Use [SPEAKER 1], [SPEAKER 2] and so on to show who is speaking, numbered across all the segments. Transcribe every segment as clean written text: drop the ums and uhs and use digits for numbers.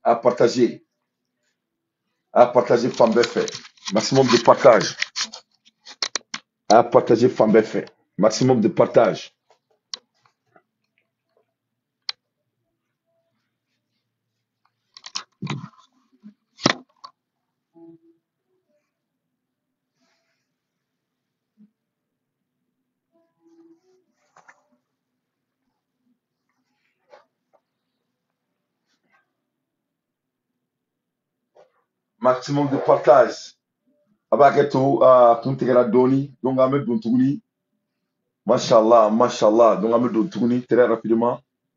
[SPEAKER 1] à partager, Fambé fait. Maximum de partage, à partager Fambé fait. Maximum de partage. Maximum de partage. Abaketo, Kuntegara Doni, donc Ahmed Dontouni. Mashallah, Mashallah, donc Ahmed Dontouni, très rapidement.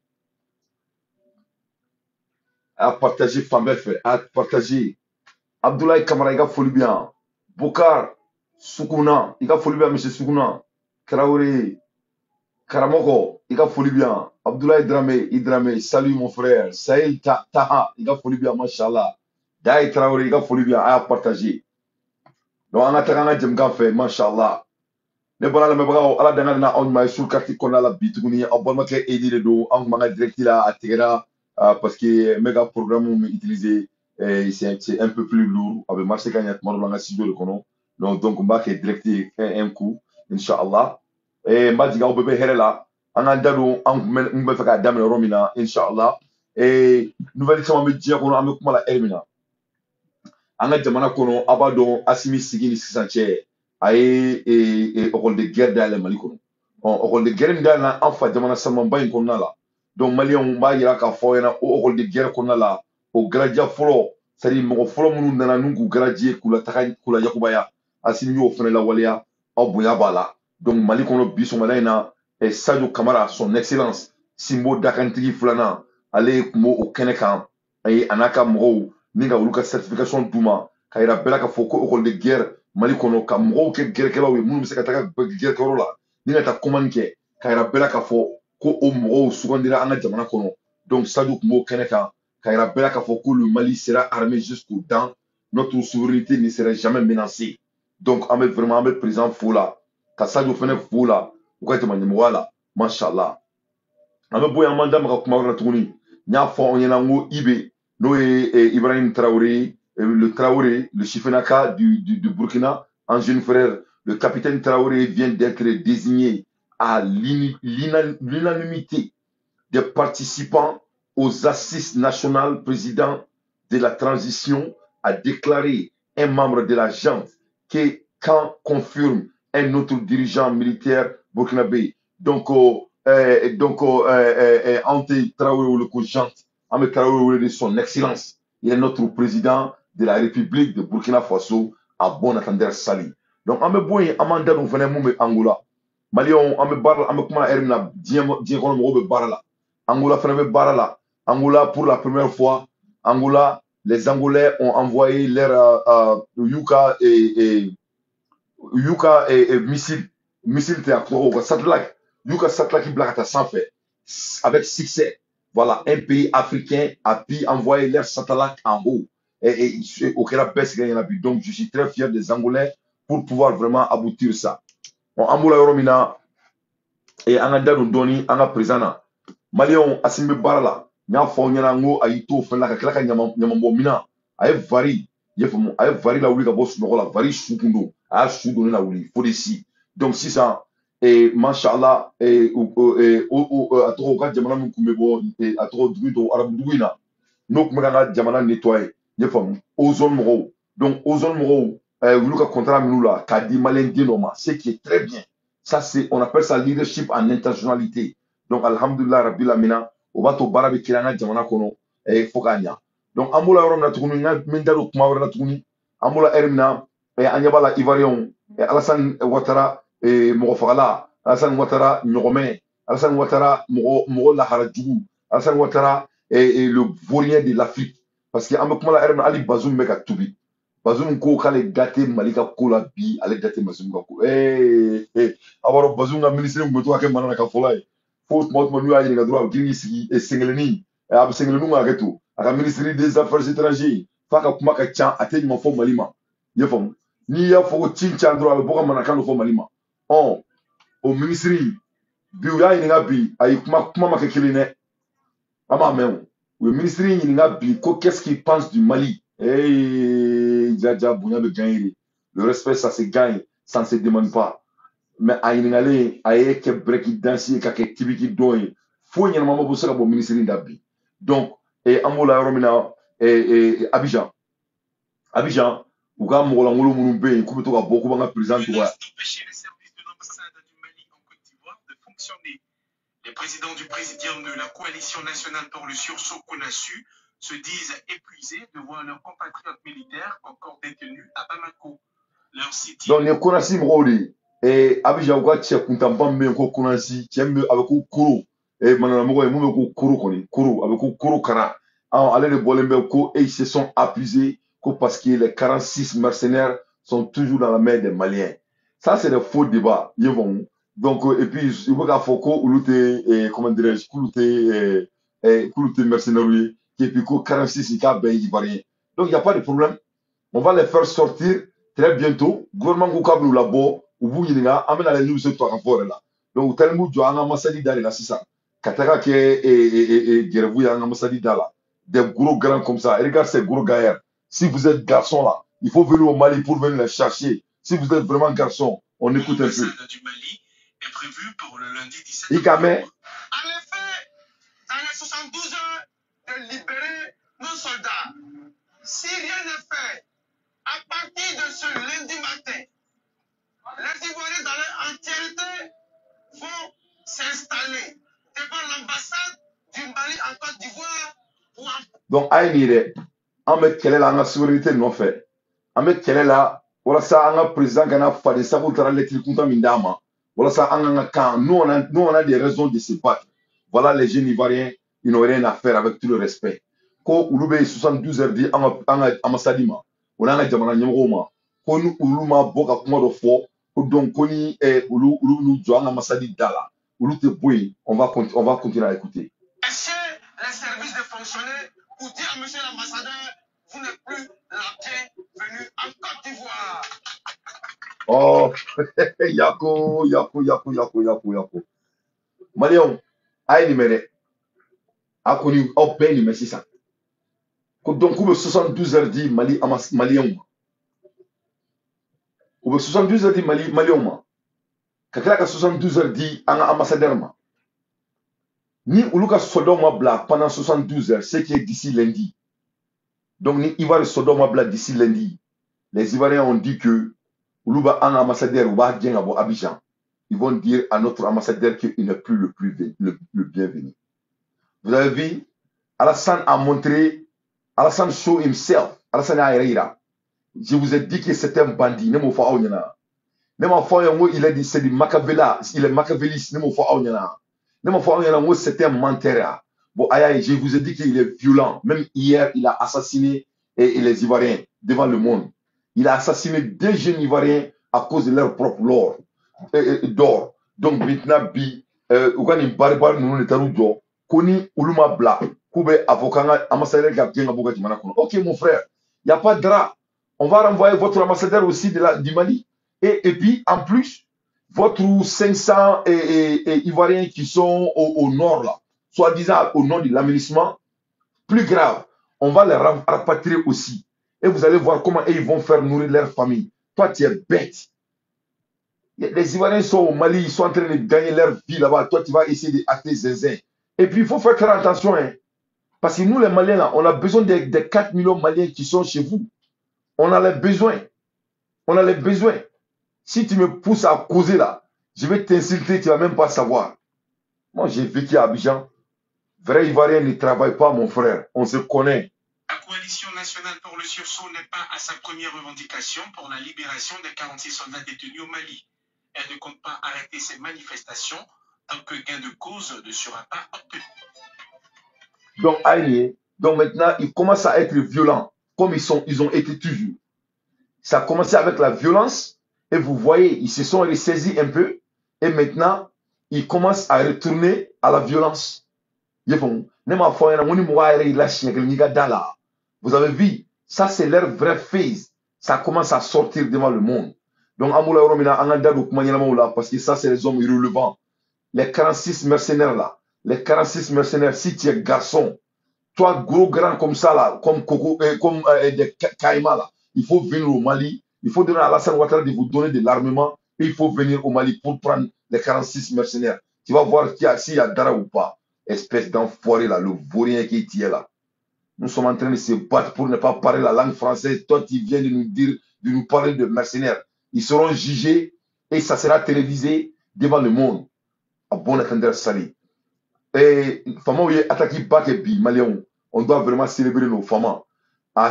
[SPEAKER 1] À partager Fambé fait, à partager. Abdoulaye Kamara, il a folie bien. Bokar, Soukouna, il a folie bien, monsieur Soukouna. Traoré, Karamoko, il a folie bien. Abdoulaye Dramé, Idramé, salut mon frère. Saïd Taha, il a folie bien, machallah. Daï Traoré, il a folie bien, à partager. Donc, on a terrain de fait, machallah. Ne bɔra lamɛnbagaw ala danga na anw ma sur carte kɔnɔna la bi tuguni an balimakɛ edi de don anw kun b'an ka direct la a tigɛra parce que n bɛ ka programme min utiliser c'est un peu plus lourd a bɛ marché ka ɲɛ tuma dɔ la an ka studio de kɔnɔ donc n b'a kɛ direct un coup inshallah n b'a jigin aw bɛɛ bɛ hɛrɛ la an k'an da don n bɛ fɛ k'a daminɛ yɔrɔ min na inshallah nouvelle caman bɛ diɲɛ kɔnɔ an bɛ kuma la heure min na an ka jamana kɔnɔ a b'a dɔn Asimi sigi ni sisan cɛ a ye école de guerre dayɛlɛ Mali kɔnɔ école de guerre min dayɛlɛ an fa jamana samanba in kɔnɔna la donc maliyɛnw b'a yira k'a fɔ ɲɛna o école de guerre kɔnɔna la o garajiya fɔlɔ c'est à dire mɔgɔ fɔlɔ minnu nana n'u k'u garaji k'u lataga k'u lajagubaya Asimi y'o fana lawaleya aw bonya b'a la donc Mali kɔnɔ bi sɔgɔmada in na Sadio Kamara son excellence Simbo dakantigi filanan ale kun b'o kɛnɛ kan a n'a ka mɔgɔw ni ka olu ka certification d'u ma ka yira bɛɛ la k'a fɔ ko école de guerre Mali kɔnɔ ka mɔgɔw kɛ gɛrɛkɛlaw ye minnu bɛ se ka taga gɛrɛkɛyɔrɔ la ni ka taa commande kɛ ka yira bɛɛ la k'a fɔ ko o mɔgɔw sugandira an ka jamana kɔnɔ donc Sadio kun b'o kɛnɛ kan ka yira bɛɛ la k'a fɔ ko le Mali sera armé jusqu'aux dents notre souveraineté ne sera jamais menacée donc an bɛ vraiment an bɛ président fo la ka Sadio fɛnɛ fo la u ka jama ɲɛmɔgɔya la mashallah an bɛ bɔ yen an b'an da maga kuma wɛrɛ la tuguni n y'a fɔ aw ɲɛna n ko Ibe n'o ye Ibrahim Traoré le Traoré, le Chifenaka du Burkina, en jeune frère, le capitaine Traoré vient d'être désigné à l'unanimité des participants aux assises nationales. Président de la transition a déclaré un membre de la junte que quand confirme un autre dirigeant militaire burkinabé. Donc, Ante Traoré ou le co-junte, Ame Traoré de son excellence, il est notre président de la République de Burkina Faso à bon entendeur sali. Donc, on me boye amanda nous venons me Angola. Malion, on me barre, on me comment erna dié qu'on me barre Angola fait me barre Angola pour la première fois. Angola, les Angolais ont envoyé leur Yuka et missile théâtre satellite. Yuka satellite qui blague à sans fait avec succès. Voilà, un pays africain a pu envoyer leur satellite en haut. Et au Kenya, donc je suis très fier des Angolais pour pouvoir vraiment aboutir ça. Bon, Angola Yoromina et Ananda Doni, Anga Présana. Malion Asimbe Barala, Nya Fonyanango, Aito, Fenaka, Klaka Nyamambo Mina, Aye Vari, Yefamo, Aye Vari la Wuli, Boss Nola, Vari Sukundo, Aye Sudon la Wuli, faut des si. Donc, si ça, et Mashallah, et à trop cas Jamana Mukumebo, et à trop Druido, Arabouina, nous Mugana Jamana nettoyé. Ozone Moro. Donc, Ozone Moro, nous avons contrat Minoula, Kadi Malin Dinoma, ce qui est très bien. Ça, c'est, on appelle ça leadership en internationalité. Donc, Alhamdulillah, Rabbi Lamina, on va te barabi Kirana Jamana Kono, et Fokanya. Donc, Amoula Rom Natuni, Mindaro Kumawa Natuni, Amoula Ermina, et Anyabala Ivarion, et Alassane Ouattara, et Morofala, Alassane Ouattara, Nyorome, Alassane Ouattara, Moro Laharadjou, Alassane Ouattara, et le vaurien de l'Afrique. Parce que an kuma la erna ali Bazoum meka tubi Bazoum ko kale gâté malika ko la bi ale gâté Bazoum ko awaro Bazoum na ministre ngo to ake manana ka folay faut mot mo nuya ni ga droit giri sigi e sengeleni ab sengelenu nga keto aka ministre des affaires étrangères faka kuma ka chan ate ni mo fo malima ye fam ni ya fo chincha droit bo ka manaka no fo malima on au ministre bi ya ni ga bi ay kuma ma ke kiline ama men Le ministre qu'est-ce qu'il pense du Mali? Djadja Bounia de gagner. Le respect, ça se gagne, ça ne se demande pas. Mais à Ingalé, à Eke Breki Dansi, Kake Tibiki Doye, faut y avoir un bon ministre d'Abi. Donc, et Amola Romina, et Abidjan. Abidjan, ou quand Mola Molo Moulumbe, comme tu as beaucoup de présidents.
[SPEAKER 2] Empêcher les services de l'ambassade du Mali en Côte d'Ivoire de fonctionner. Les présidents du présidium de la coalition nationale pour le sursaut CONASU se disent épuisés de voir leurs compatriotes militaires encore détenus à Bamako. Leur site.
[SPEAKER 1] Donc, les CONASI Mrodi, et Abidjan, quoi, tu as Kuntamban, ko CONASI, tu aimes avec Kourou, et Manamago, et Moumeko Kourou, avec Kourou Kara. Allez, les Bolembeko, et ils se sont appuyés parce que les 46 mercenaires sont toujours dans la main des Maliens. Ça, c'est des faux débats. Ils vont. Donc, et puis, il faut qu'à Foko, ou l'outé, comment dirais-je, Koulouté mercenaires, et puis, 46, il y a ben ivoirien. Donc, il n'y a pas de problème. On va les faire sortir très bientôt. Gouvernement Goukabou là-bas, ou vous y amène à la news sur toi fort là. Donc, tellement de gens ont d'aller là, c'est ça. Kataka qui est Gervou, il y a un là. Des gros grands comme ça. Et regarde ces gros gars. Si vous êtes garçon là, il faut venir au Mali pour venir les chercher. Si vous êtes vraiment garçon, on écoute un peu.
[SPEAKER 2] L'ambassade du Mali est prévue pour le lundi 17
[SPEAKER 1] octobre.
[SPEAKER 2] En effet, dans les 72 heures de libérer nos soldats. Si rien n'est fait, à partir de ce lundi matin, les Ivoiriens dans leur entièreté vont s'installer devant l'ambassade du Mali en Côte d'Ivoire.
[SPEAKER 1] Donc, aïe, on met quelle est la souveraineté non fait. On met quelle est la, voilà ça, on a président qui a fait des sabots de l'électricité mindama. Voilà ça, nous on a des raisons de se battre. Voilà les jeunes Ivoiriens, ils n'ont rien à faire avec tout le respect. Ko Ulube 72 heures dit en Massadima, on a un Jamana Nyamroma, ko nous Uluma Boka Kumodo Fo, donc Koni et Ulu nous Joana Massadi Dala, Ulu te Boui, on va continuer à écouter.
[SPEAKER 2] Est-ce que les services de fonctionnaires pour dire à monsieur l'ambassadeur, vous n'êtes plus la bienvenue en Côte d'Ivoire?
[SPEAKER 1] Oh, Yako. Malion, aïe, numéré. A connu, au pays, mais c'est ça. Donc, vous 72 heures dit Malion. Vous 72 heures dit Malion. Kakra 72 heures dit ambassadeur. Ni Uluka Sodoma Bla pendant 72 heures, ce qui est d'ici lundi. Donc, ni Ivoire Sodoma Bla d'ici lundi. Les Ivoiriens ont dit que Uluba un ambassadeur ou Abidjan. Ils vont dire à notre ambassadeur qu'il n'est plus le bienvenu. Vous avez vu, Alassane a montré, Alassane show himself, Alassane Aïreira. Je vous ai dit que c'était un bandit, ne m'en faut pas. Il a dit c'est du Machiavéla, il est machiavéliste, ne m'en faut pas. Ne m'en faut pas, c'était un menteur. Bon, aïe, je vous ai dit qu'il est violent. Même hier, il a assassiné les Ivoiriens devant le monde. Il a assassiné 2 jeunes Ivoiriens à cause de leur propre d'or. Donc maintenant, Ougani Baribar nous n'était pas Koni Uluma Bla, Koube avocat, ambassadeur Gabien Abouga du Manakono. Ok, mon frère, il n'y a pas de drap. On va renvoyer votre ambassadeur aussi du Mali. Et puis, en plus, votre 500 Ivoiriens qui sont au nord, là, soi-disant au nom de l'aménagement, plus grave, on va les rapatrier aussi. Et vous allez voir comment ils vont faire nourrir leur famille. Toi, tu es bête. Les Ivoiriens sont au Mali, ils sont en train de gagner leur vie là-bas. Toi, tu vas essayer d'acter zézin. Et puis, il faut faire attention. Hein. Parce que nous, les Maliens, là, on a besoin des 4 millions de Maliens qui sont chez vous. On a les besoins. On a les besoins. Si tu me pousses à causer là, je vais t'insulter, tu ne vas même pas savoir. Moi, j'ai vécu à Abidjan. Vrai Ivoirien ne travaille pas, mon frère. On se connaît.
[SPEAKER 2] La coalition nationale pour le sursaut n'est pas à sa première revendication pour la libération des 46 soldats détenus au Mali. Elle ne compte pas arrêter ces manifestations tant que gain de cause ne sera pas obtenu.
[SPEAKER 1] Donc, aïe, donc maintenant, ils commencent à être violents, comme ils ont été toujours. Ça a commencé avec la violence, et vous voyez, ils se sont ressaisis un peu, et maintenant, ils commencent à retourner à la violence. Vous avez vu, ça c'est leur vrai phase. Ça commence à sortir devant le monde. Donc, parce que ça c'est les hommes irrelevants. Les 46 mercenaires là, les 46 mercenaires, si tu es garçon, Toi, gros grand comme ça, là, comme Coco, comme des Caïmans, là, il faut venir au Mali. Il faut donner à Alassane Ouattara de vous donner de l'armement. Et il faut venir au Mali pour prendre les 46 mercenaires. Tu vas voir s'il y a Dara ou pas. Espèce d'enfoiré, là, le vaurien qui est là. Nous sommes en train de se battre pour ne pas parler la langue française. Toi, tu viens de nous dire, de nous parler de mercenaires. Ils seront jugés et ça sera télévisé devant le monde. À bon entendeur sali. Et Fama est attaqué par Bi, Malion. On doit vraiment célébrer nos femmes. À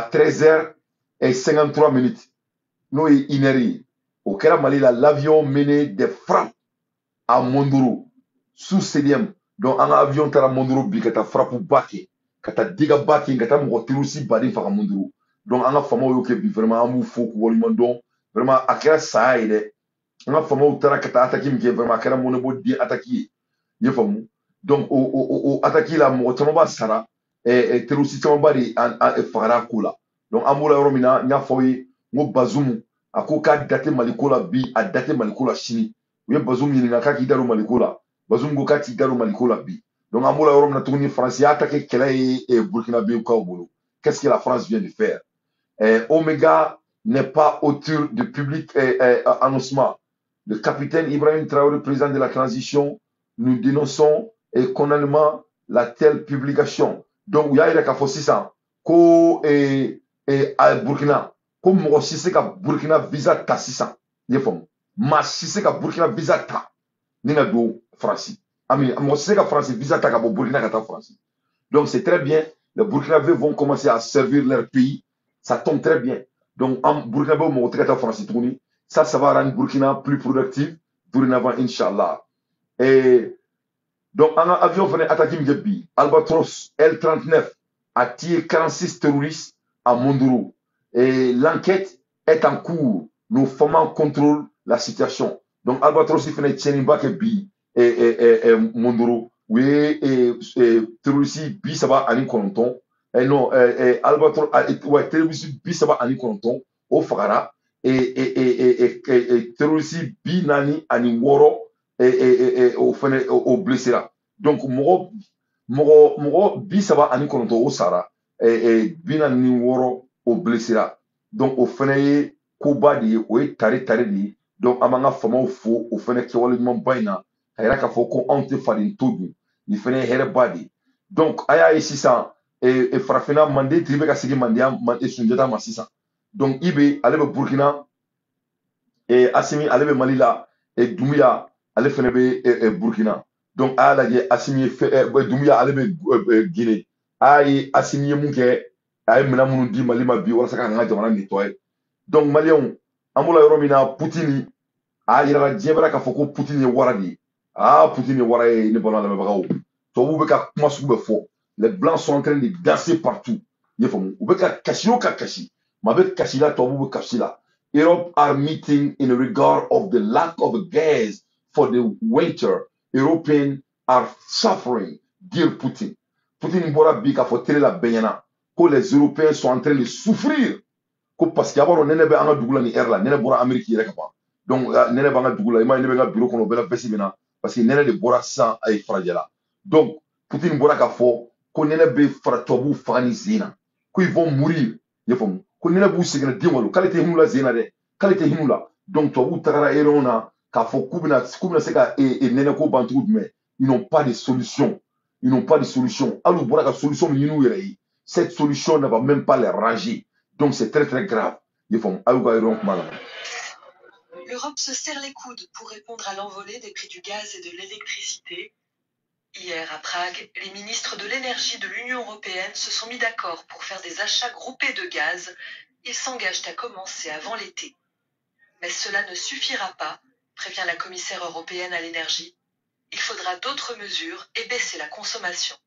[SPEAKER 1] 13h53, nous est inéré. Au Kera Mali, l'avion menait des frappes à Mondoro, sous CDM. Donc, un avion tara Mondoro bi kata frappe baki, kata diga baki, kata mwotiru si badi faka Mondoro. Donc, un fama yo ke bi vraiment amu fok waliman donc vraiment akera sa ide. Un fama tara kata ataki mke vraiment akera monebo di ataki. Ye famu. Donc, o ataki la mwotonoba sara et terusi tamba di an fara kula. Donc, amula romina nya foyi ngo bazumu akoka date malikola bi a date malikola chini. U ye Bazoum ɲininka k'a k'i da don Maliko la. Bazoum ko k'a t'i da don Maliko la bi. Donc an b'o la yɔrɔ min na tuguni France y'a ta kɛ kɛlɛ ye Burkinabé kaw bolo. Qu'est-ce que la France vient de faire? Omega n'est pas auteur du public annoncement. Le capitaine Ibrahim Traoré, président de la transition, nous dénonçons et condamnons la telle publication. Donc il y a eu k'a fɔ sisan ko Burkina ko mɔgɔ si se ka Burkina visa ta sisan. I ye faamu. Ma si se ka Burkina visa ta ni na do France. Ami, moi si se ka France visa ta ka bo Burkina ka ta France. Donc c'est très bien. Les Burkinabés vont commencer à servir leur pays. Ça tombe très bien. Donc en Burkinabé au Moroté ka ta France tourni. Ça va rendre Burkina plus productive dorénavant Inch'Allah. Et donc un avion venait attaquer Mgebi. Albatros L-39 a tiré 46 terroristes à Mondoro. Et l'enquête est en cours. Nos femmes contrôlent la situation. Donc, Albatros, il fait Tchenimba qui bi et Mondoro. Oui, terroriste bi ça va à Nikonton. Et non, Albatros, ouais, terroriste bi ça va à Nikonton, au Fagara. Et terroriste bi nani ani woro et au blessé là. Donc, Moro bi ça va à Nikonton au Sara. Et bi nani woro au blessé là. Donc, au fenêtre, koba di o ye tare di donc an b'an ka famaw fo o fɛnɛ kɛwale ɲuman ba in na a yira k'a fɔ ko anw tɛ faden to dun nin fɛnɛ ye hɛrɛba de donc a y'a ye sisan farafinna manden tigi bɛ ka segin sunjata ma sisan donc Ibe ale bɛ Burkina Asimi ale bɛ Mali la Doumbouya ale fɛnɛ bɛ Burkina donc a y'a lajɛ Asimi ye Doumbouya ale bɛ Guinée a y'a ye Asimi ye mun kɛ a ye minɛn minnu di Mali ma bi walasa k'an ka jamana nettoyer. Donc Maliens, amula yoromina Poutine a yira diɲɛ bɛɛ k'a fɔ ko Poutine ye wara de ye. Poutine ye wara ye ne balima lamɛnbagaw. Tubabuw bɛ ka kuma sugu bɛɛ fɔ. Les blancs sont en train de danser partout. I ye faamu. U bɛ ka kasi o ka kasi. Ma bɛ kasi la tubabuw bɛ kasi la. Europe are meeting in regard of the lack of gas for the winter. Europeans are suffering, dear Putin. Poutine bɔra bi k'a fɔ télé la bɛɛ ɲɛna ko les Européens sont en train de souffrir. Parce qu'il y a un nene be anga dugula ni air la nene bora Amerique yere kapa donc nene banga dugula ima nene banga bureau kono bela pesi bena parce que nene de bora sans ay frajela donc Poutine bora ka fo ko nene be fratobu fani zina ko ils vont mourir yefom ko nene bu segena dimolo qualité himula zina de qualité himula donc tobu tagara erona ka fo kubina se ka nene ko bantu mais ils n'ont pas de solution alu bora ka solution yinu yere yi cette solution ne va même pas les ranger. Donc c'est très très grave.
[SPEAKER 3] L'Europe se serre les coudes pour répondre à l'envolée des prix du gaz et de l'électricité. Hier à Prague, les ministres de l'énergie de l'Union européenne se sont mis d'accord pour faire des achats groupés de gaz. Ils s'engagent à commencer avant l'été. Mais cela ne suffira pas, prévient la commissaire européenne à l'énergie. Il faudra d'autres mesures et baisser la consommation.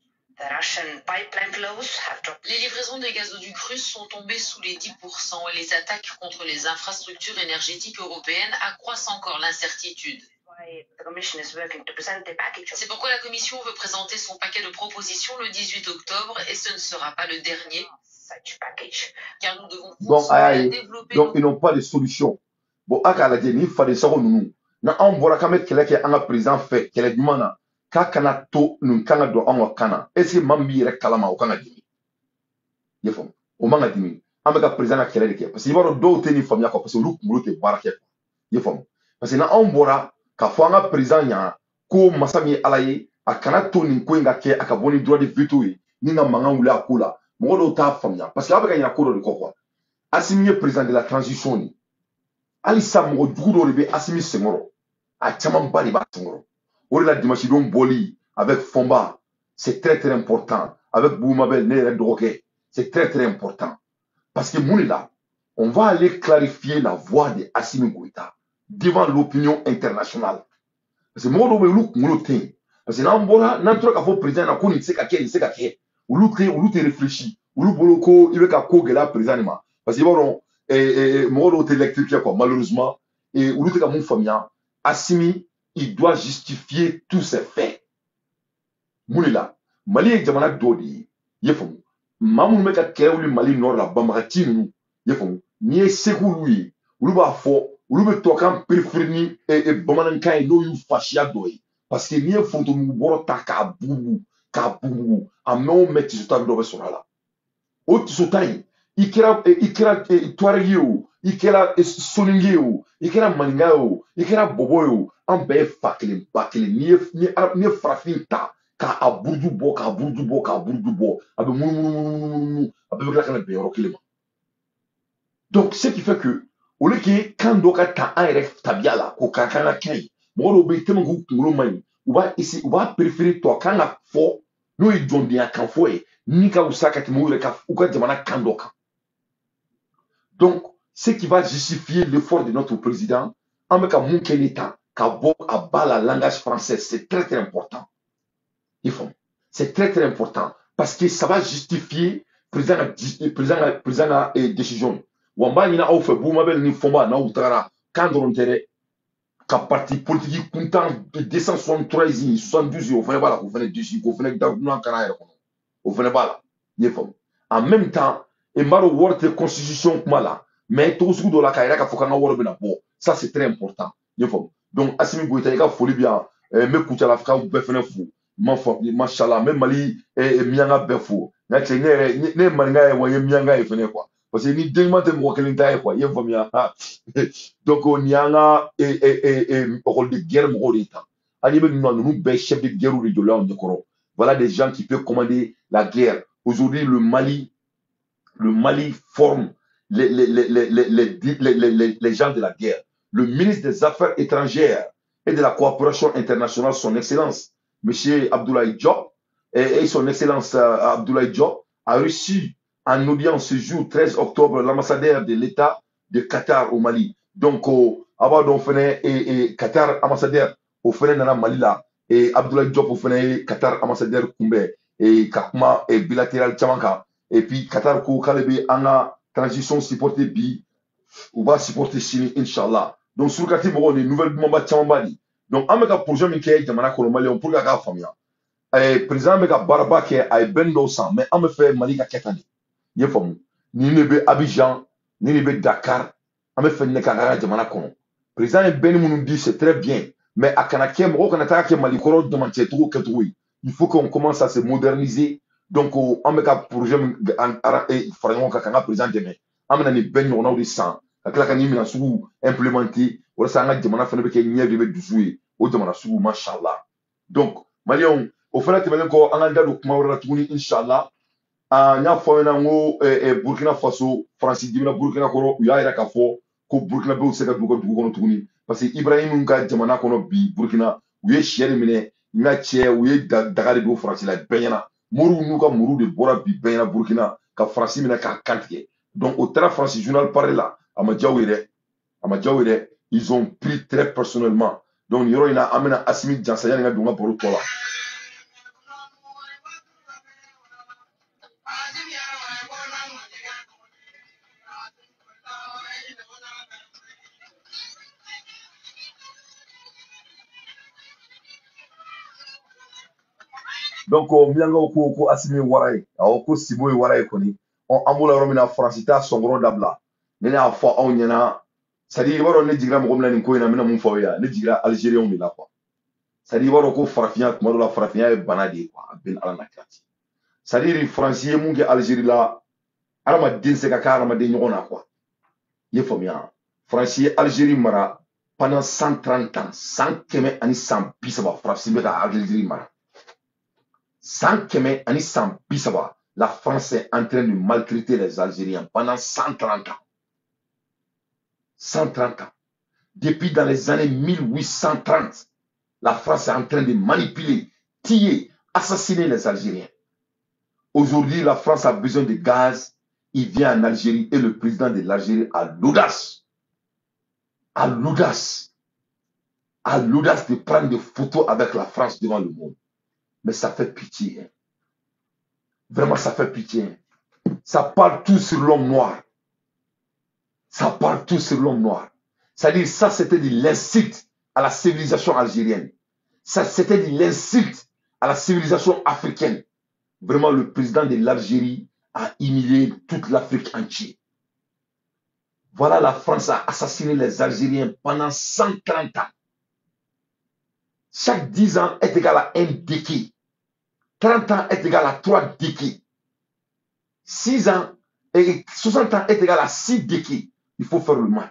[SPEAKER 4] Les livraisons des gazoducs russes sont tombées sous les 10% et les attaques contre les infrastructures énergétiques européennes accroissent encore l'incertitude. C'est pourquoi la Commission veut présenter son paquet de propositions le 18 octobre et ce ne sera pas le dernier. Car nous devons continuer à développer...
[SPEAKER 1] Donc ils n'ont pas de solution. Bon, il fallait ça nous. Na on voit quand même qu'elle a un président fait qu'elle est du mana. k'a kana to nin kan ka don anw ka kan na est ce que maa min b'i yɛrɛ kalama o kan ka dimi i y'a faamu o man ka dimi an bɛ ka président ka kɛlɛ de kɛ parce que i b'a dɔn dɔw tɛ nin faamuya quoi parce que olu kunkolo tɛ baara kɛ quoi i y'a faamu parce que n'anw bɔra k'a fɔ an ka président ɲɛna ko masa min ye ala ye a kana to nin ko in ka kɛ a ka bɔ ni droit de veto ye ni ka mankan wuli a ko la mɔgɔ dɔw t'a faamuya parce que a bɛ ka ɲina ko dɔ de kɔ quoi Assimi ye président de la transition ni hali sisan mɔgɔ jugu dɔw de bɛ Assimi senkɔrɔ a camanba de b'a senkɔrɔ o de la dimanche don bɔli avec Fomba c'est très important avec Boumabel ne yɛrɛ dɔgɔkɛ c'est très important parce que mun de la on va aller clarifier la voix de Assimi Goïta devant l'opinion internationale parce que mɔgɔ dɔw bɛ olu kunkolo tɛ yen parce que n'an bɔra n'an tora k'a fɔ président na ko nin tɛ se ka kɛ nin tɛ se ka kɛ olu tɛ réfléchi olu bolo ko i bɛ ka ko gɛlɛya président ma parce que i b'a dɔn mɔgɔ dɔw tɛ électrifié quoi malheureusement olu tɛ ka mun faamuya Assimi il doit justifier tous ses faits mun de la Mali ye jamana dɔ de ye i y'a faamu maa minnu bɛ ka kɛlɛ wuli Mali nord la banbagaci ninnu i y'a faamu n'i ye seko olu ye olu b'a fɔ olu bɛ tɔkan préféré ni bamanankan ye n'o y'u fasiya dɔ ye parce que n'i ye forontomugu bɔrɔ ta k'a bugubugu a mɛn o mɛn tisota dɔ bɛ sɔrɔ a la o tisota in i kɛra tuareg ye o i kɛra soninge ye o i kɛra maninka ye o i kɛra bɔbɔ ye o an bɛɛ ye fa kelen ba kelen n'i ye farafin ta k'a buruju bɔ a bɛ munumunu a bɛɛ bɛ tila ka na bɛn yɔrɔ kelen ma donc ce qui fait que olu k'i kan dɔ ka ta an yɛrɛ tabiya la k'o ka kan ka kɛ ye mɔgɔ dɔw bɛ yen tellement k'u kunkolo man ɲi u b'a préféré tɔ kan ka fɔ n'o ye jɔndenya kan fɔ ye ni ka wusa ka tɛmɛ u ka jamana kan dɔ kan donc ce qui va justifier l'effort de notre président an bɛ ka mun kɛ ne ta ka bɔ a ba la langage français c'est très important il faut c'est très important parce que ça va justifier président ka décision wa n b'a ɲini aw fɛ Boumabel ni Fomba n'aw tagara kan dɔrɔn tɛ dɛ ka parti politique kuntan 273 72 o fana b'a la k'o fana déci k'o fana da dunan kana yɛrɛ kɔnɔ o fana b'a la i ye faamu en même temps n b'a dɔn wari tɛ constitution kuma la mais togo sugu dɔ la k'a yɛrɛ k'a fɔ k'an ka wari bɛna bɔ ça c'est très important i ye faamu donc Assimi Goïta i ka foli bi yan n bɛ kucalakaw bɛɛ fana fo mashallah n bɛ Mali miyanka bɛɛ fo nka cɛ ne ye maninka ye wa n ye miyanka ye fana quoi parce que ni den ɲuman tɛ mɔgɔ kelen ta ye quoi i ye faamuya donc nin y'an ka école de guerre mɔgɔw de ye tan hali bɛ ninnu bɛɛ chef de guerre de jɔlen anw ɲɛkɔrɔ voilà des gens qui peuvent commander la guerre aujourd'hui le Mali forme les gens de la guerre. Le ministre des Affaires étrangères et de la coopération internationale, son Excellence, M. Abdoulaye Diop, et son Excellence Abdoulaye Diop, a reçu en audience ce jour 13 octobre l'ambassadeur de l'État de Qatar au Mali. Donc, avant et Qatar ambassadeur au Nana Mali là, et Abdoulaye Diop au Qatar ambassadeur Koumbe, et Kakma et bilatéral Tchamanka. Et puis Qatar ko kalebe anga transition supporter bi ou va supporter Chine inchallah donc sur kati mo ni nouvelle mamba chamambali donc ameka projet mi ke jamana ko Mali on pour ka famia président meka barba ke ay bendo sans mais am fait Mali ka ketani ye famu ni ne be Abidjan ni ne be Dakar am fait ne ka jamana ko président ben munu dit c'est très bien mais akana ke mo kana ta ke Mali ko demande tout que tout il faut qu'on commence à se moderniser. Donc, on a un projet qui est présenté, mais on a des bénéfices, on a des sangs. On a implémenté, on a un demande à faire de jouer, on demande à jouer, machallah. Donc, Malion, au fait, on a un document, Inch'Allah. On a fait Burkina Faso, France, Burkina Faso, il y a un café, que Burkina Faso, c'est que parce que Ibrahim Nga Jamana kono bi Burkina, où est chier mine, nga che, où est Dakar de France, la Benyana. Mourou nous comme Mourou de Bora bi Benyana Burkina, ka France mine ka kantike. Donc au terrain France journal parle là, Amadjawire, ils ont pris très personnellement. Donc yoro ina amena Assimi Djansaya nga dunga pour toi là. Donc mianga ko Assimi waray ko Sibo waray koni on amula romina francita songro dabla nene afa on nyana c'est-à-dire waro ne digra mo gomna ni ko ina mina mun fawiya ne digra algérien mi la quoi C'est-à-dire, il va y Farafia, comme la Farafia est banade, quoi, ben à la nakati. C'est-à-dire, les Français, mon gars, Algérie là, Alama Dinse Kaka, Alama Denyona, quoi. Il faut bien. Français, Algérie, Mara, pendant 130 ans, 100 km, ani 100 bisaba, Français, Algérie, Mara. 100 km, ani 100 bisaba. La France est en train de maltraiter les Algériens pendant 130 ans. 130 ans. Depuis dans les années 1830, la France est en train de manipuler, piller, assassiner les Algériens. Aujourd'hui, la France a besoin de gaz. Il vient en Algérie et le président de l'Algérie a l'audace de prendre des photos avec la France devant le monde. Mais ça fait pitié. Hein. Vraiment, ça fait pitié. Hein. Ça parle tout sur l'homme noir. Ça parle tout sur l'homme noir. C'est-à-dire, ça, c'était de l'insulte à la civilisation algérienne. Ça, c'était de l'insulte à la civilisation africaine. Vraiment, le président de l'Algérie a humilié toute l'Afrique entière. Voilà, la France a assassiné les Algériens pendant 130 ans. Chaque 10 ans est égal à un décès. 30 ans est égal à 3 décès. 6 ans et 60 ans est égal à 6 décès. Il faut faire le math.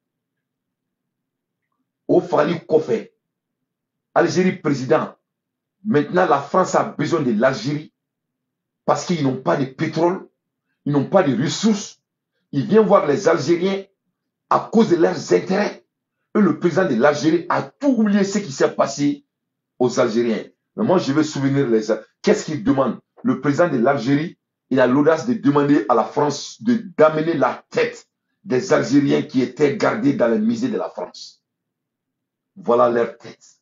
[SPEAKER 1] Au Fali Kofé, Algérie président. Maintenant, la France a besoin de l'Algérie parce qu'ils n'ont pas de pétrole, ils n'ont pas de ressources. Ils viennent voir les Algériens à cause de leurs intérêts. Et le président de l'Algérie a tout oublié ce qui s'est passé aux Algériens. Mais moi, je veux souvenir les... Qu'est-ce qu'il demande? Le président de l'Algérie, il a l'audace de demander à la France d'amener la tête des Algériens qui étaient gardés dans les musées de la France. Voilà leur tête.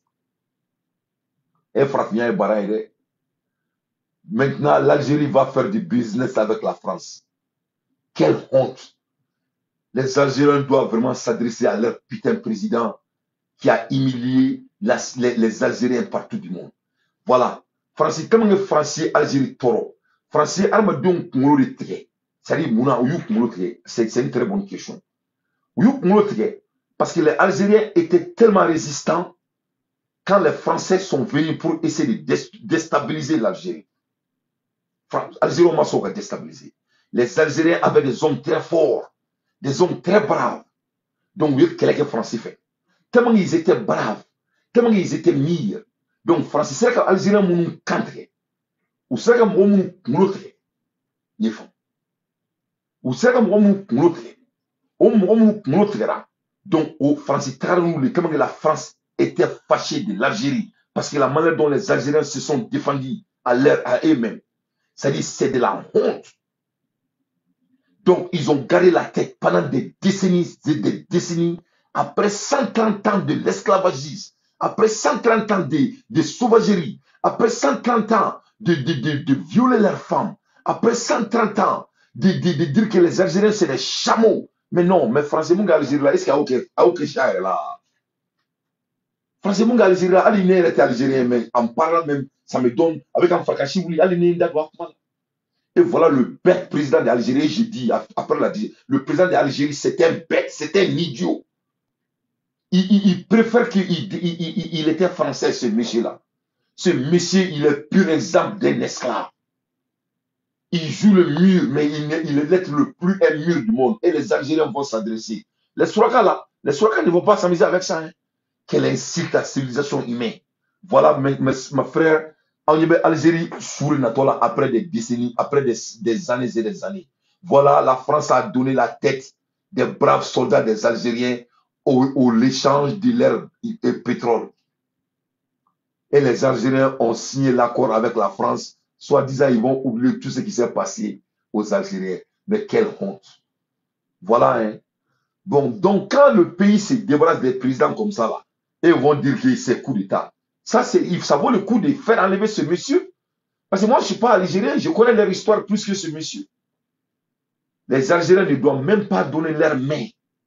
[SPEAKER 1] Et Frafien et Baraïre. Maintenant, l'Algérie va faire du business avec la France. Quelle honte! Les Algériens doivent vraiment s'adresser à leur putain président qui a humilié les Algériens partout du monde. Voilà. Français, comment est Français, Algérie, Toro? Français, Armadon, Koulo de Tige. C'est-à-dire, Mouna, Ouyou, Koulo de Tige. C'est une très bonne question. Ouyou, Koulo de Tige. Parce que les Algériens étaient tellement résistants quand les Français sont venus pour essayer de déstabiliser l'Algérie. Algérie, on m'a déstabilisé. Les Algériens avaient des hommes très forts, des hommes très braves. Donc, oui, quel est le Français fait? Tellement ils étaient braves, tellement ils étaient mis. Donc, Français, c'est que les Algériens m'ont canté. Ou c'est que moi, m'ont clouté. Ils font. Ou c'est que moi, m'ont clouté. Ou moi, m'ont clouté. Donc, au Français, comment la France était fâchée de l'Algérie. Parce que la manière dont les Algériens se sont défendus à eux-mêmes. C'est-à-dire, c'est de la honte. Donc, ils ont gardé la tête pendant des décennies, après 130 ans de l'esclavagisme, après 130 ans de sauvagerie, après 130 ans de violer leurs femmes, après 130 ans de dire que les Algériens, c'est des chameaux. Mais non, mais Français, mon gars, Algérie, là, est-ce qu'il y a aucun chat là? Français, mon gars, Algérie, là, Aline était algérien, mais en parlant même, ça me donne, avec un frakachi, oui, Aline d'accord. Et voilà le bête président d'Algérie, j'ai dit, après la dit, le président d'Algérie, c'est un bête, c'est un idiot. Il préfère qu'il était français, ce monsieur-là. Ce monsieur, il est pur exemple d'un esclave. Il joue le mur, mais il est l'être le plus un mur du monde. Et les Algériens vont s'adresser. Les Souraka, là, les Souraka ne vont pas s'amuser avec ça. Hein. Quelle insulte à la civilisation humaine. Voilà, ma frère, en Algérie, sous Natola, après des décennies, après des années et des années. Voilà, la France a donné la tête des braves soldats des Algériens au l'échange de leur pétrole. Et les Algériens ont signé l'accord avec la France, soi-disant ils vont oublier tout ce qui s'est passé aux Algériens. Mais quelle honte. Voilà, hein. Bon, donc quand le pays se débarrasse des présidents comme ça, là, et ils vont dire que c'est coup d'État. Ça vaut le coup de faire enlever ce monsieur. Parce que moi, je ne suis pas algérien, je connais leur histoire plus que ce monsieur. Les Algériens ne doivent même pas donner leur main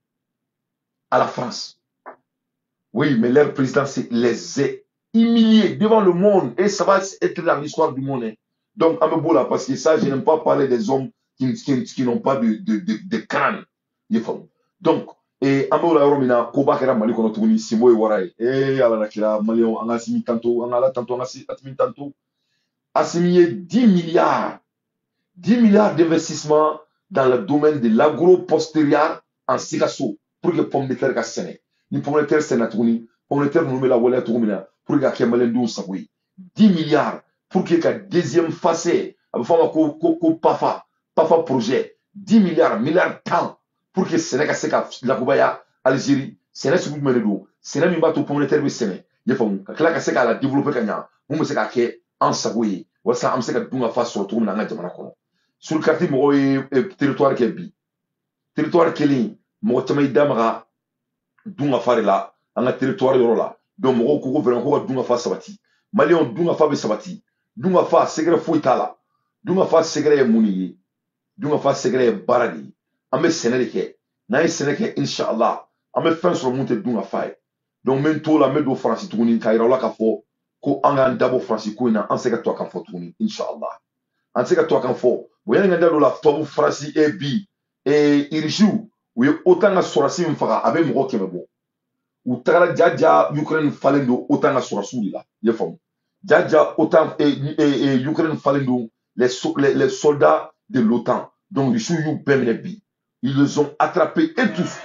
[SPEAKER 1] à la France. Oui, mais leur président les a humiliés devant le monde. Et ça va être dans l'histoire du monde. Hein. Donc, Ameboula, parce que ça, je n'aime pas parler des hommes qui n'ont pas de crâne. Donc, et amola romina ko ba kera mali kono tuguni simo e warai ala na kira malion anga simi tanto anga la tanto anga asimi tanto assimilé 10 milliards 10 milliards d'investissements dans le domaine de l'agro-postérieur en Sikasso pour que pomme de terre ka sene ni pomme de terre sene tuguni pomme de terre nous la wala tugumina pour que kemalen dou sabui 10 milliards pour que ka deuxième phase abafama ko pafa projet 10 milliards temps pour que Sénégal ka se ka la kubaya Algérie Sénégal sugu mene do Sénégal mi ba to pomme de terre be sene ye famu ka kala ka se ka la développer kanya mu se ka ke en sabui wasa am se ka dunga fa so to na nga jamana kono sur le quartier mo territoire ke bi territoire keli mo tamay damaga dunga fa la anga territoire yoro la donc mo ko vraiment ko dunga fa sabati malion dunga fa be sabati dunga fa segre fo itala dunga fa segre muni dunga fa segre baradi ambe senere ke na yi senere ke inshallah ambe fin sur monter dunga fa donc men to la me do France tuguni kayra la ka fo ko anga ndabo France ko ina an se ka to kan fo tuguni inshallah an se ka to kan fo boyana nganda do la to France e bi e irishu we otanga sorasi mfaka abe mo ke mebo u tagala jaja Ukraine falendo otanga sorasuli la ye fam jaja autant et Ukraine falendo les soldats de l'OTAN donc les chouillou Bemnebi ils les ont attrapés et tous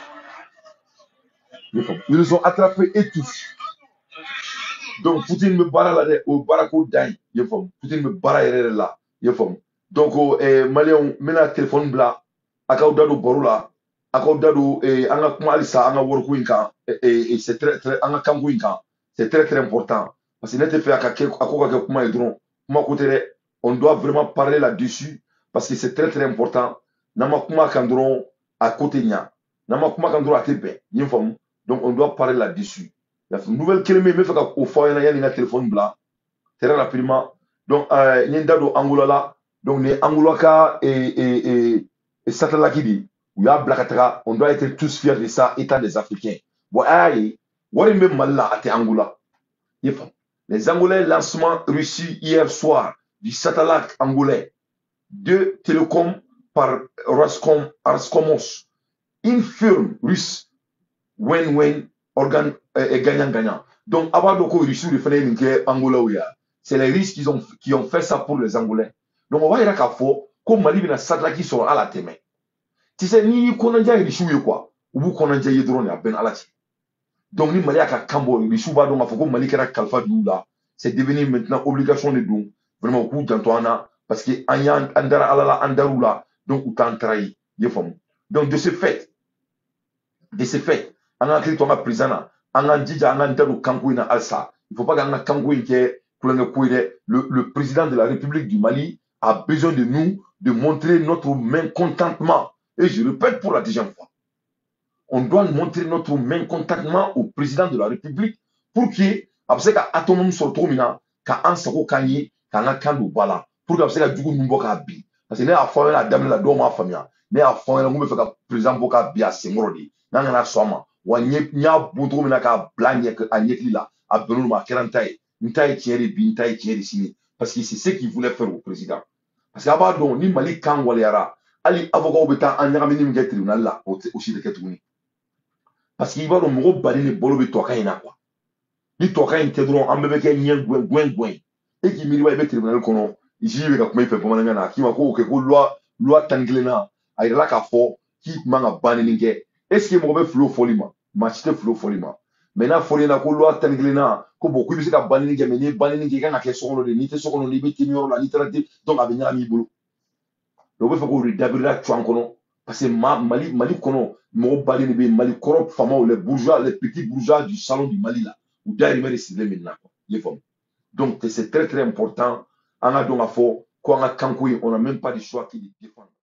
[SPEAKER 1] ils les ont attrapés et tous donc Poutine me barra là au barako dai ye fam Poutine me barra là ye fam donc malien mena téléphone bla akaw dado borula akaw dado anga kuma alisa anga worku inka et c'est très anga kangu inka c'est très important parce que n'était fait akoka kuma edron kuma kotere on doit vraiment parler là-dessus parce que c'est très important nama kuma kandron à côté nya nama kuma kandron à tebe yin fam donc on doit parler là-dessus la nouvelle kelme me fait au foyer na yana téléphone bla très rapidement donc dado angola là donc les angolaka et satalakidi ou ya blakatara on doit être tous fiers de ça étant des africains bon aïe wari même mal là à Angola les Angolais lancement reçu hier soir du satellite angolais de télécom par Roscosmos, une firme russe win-win organe gagnant-gagnant. Donc avant de reçu le phénomène Angola c'est les Russes qui ont fait ça pour les Angolais. Donc on va dire qu'à faux comme Mali na satellite qui sont à la témé. Tu sais ni konanja reçu quoi ou vous konanja drone à ben alati. Donc ni Mali a kambo reçu ba donc faut Mali kera kalfa là. C'est devenu maintenant obligation de don vraiment coup d'Antoine parce que anya andara alala andarula donc ou t'en trahi yefam. Donc de ce fait on a créé ton président on a dit on a ndaru kankuina alsa il faut pas qu'on a kankuin que le président de la République du Mali a besoin de nous de montrer notre mécontentement et je répète pour la deuxième fois on doit montrer notre mécontentement au président de la République pour que après ka atomum sur tomina ka ansako kanyi ka na kandu bala pour que après ka dugu numbo ka bi parce que ne a fond la dame la do ma famia ne a fond la ngumbe fe ka président boka bi a semorodi na na soma wa nya buto mina ka blanye ka anyekli la a benu ma kerantai ntai tieri bi ntai tieri sini parce que c'est ce qu'il voulait faire au président parce que abado ni Mali kan waliara ali avocat obeta anyami ni ngi tribunal la aussi de ketuni parce qu'il va le mo bali ni bolo bi to kaina quoi ni to kain te dron ambe ke nyen gwen et qui miri wa be tribunal kono ici be ka kuma ife poma ngana ki ma ko ke ko loi tanglena ay la ka fo ki manga bani ninge est ce que mo be flow folima ma chite flow folima maintenant folina ko loi tanglena ko beaucoup bi se ka bani ninge meni bani ninge ka ke sokono de ni te sokono ni be timi la littérature donc avec nyami bulu do be fa ko redabira chwan kono parce que Mali kono mo bali ni be Mali korop fama les bourgeois les petits bourgeois du salon du Mali là ou derrière les maintenant les femmes. Donc c'est très important. On a donc à fond, quand on a Kankoui, on n'a même pas de choix qui les défend.